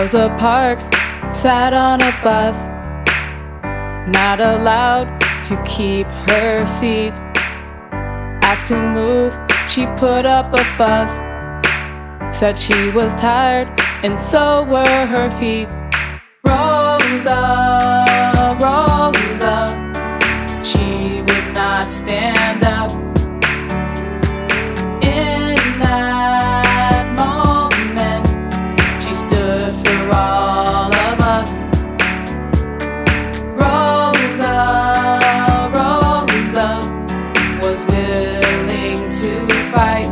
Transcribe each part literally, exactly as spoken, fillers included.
Rosa Parks sat on a bus, not allowed to keep her seat. Asked to move, she put up a fuss, said she was tired and so were her feet. Rosa, Rosa, she would not stand up. In that moment, she stood for all of us. Rosa, Rosa was willing to fight.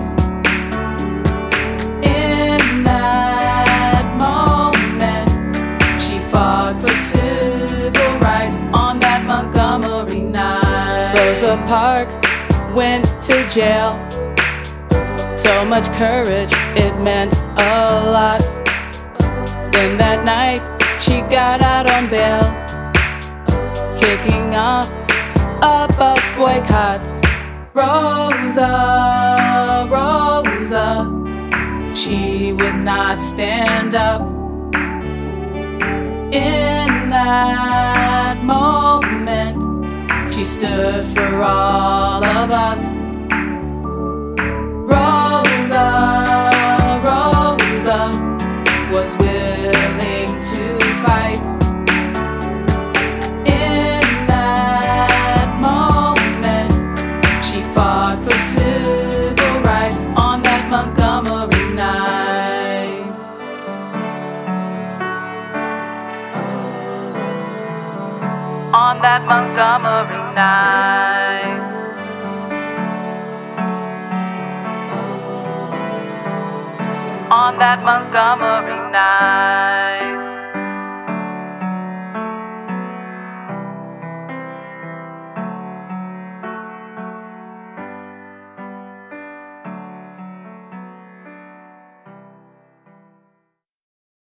In that moment, she fought for civil rights on that Montgomery night. Rosa Parks went to jail. So much courage, it meant a lot. Then that night, she got out on bail, kicking off a bus boycott. Rosa, Rosa, she would not stand up. In that moment, she stood for all of us. Rosa, Rosa was willing to fight. In that moment, she fought for civil rights on that Montgomery night. On that Montgomery night. On that Montgomery night.